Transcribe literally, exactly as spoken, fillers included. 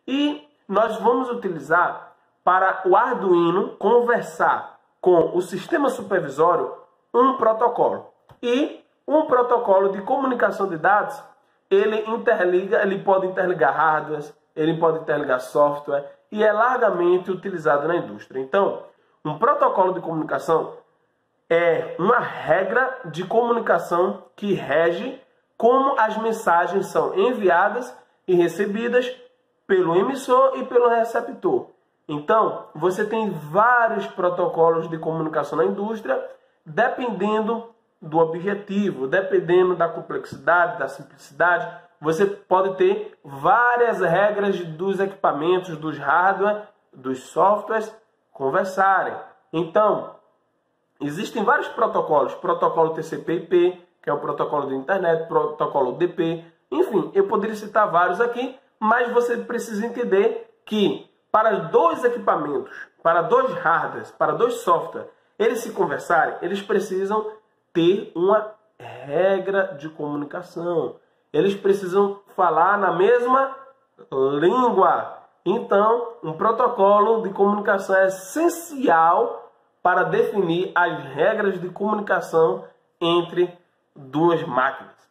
E nós vamos utilizar para o Arduino conversar com o sistema supervisório um protocolo. E um protocolo de comunicação de dados, ele interliga, ele pode interligar hardware, ele pode interligar software e é largamente utilizado na indústria. Então, um protocolo de comunicação é uma regra de comunicação que rege como as mensagens são enviadas e recebidas pelo emissor e pelo receptor. Então, você tem vários protocolos de comunicação na indústria, dependendo do objetivo, dependendo da complexidade, da simplicidade. Você pode ter várias regras dos equipamentos, dos hardware, dos softwares conversarem. Então, existem vários protocolos, protocolo T C P I P, que é o protocolo de internet, protocolo D P, enfim, eu poderia citar vários aqui, mas você precisa entender que para dois equipamentos, para dois hardwares, para dois softwares, eles se conversarem, eles precisam ter uma regra de comunicação. Eles precisam falar na mesma língua. Então, um protocolo de comunicação é essencial para definir as regras de comunicação entre duas máquinas.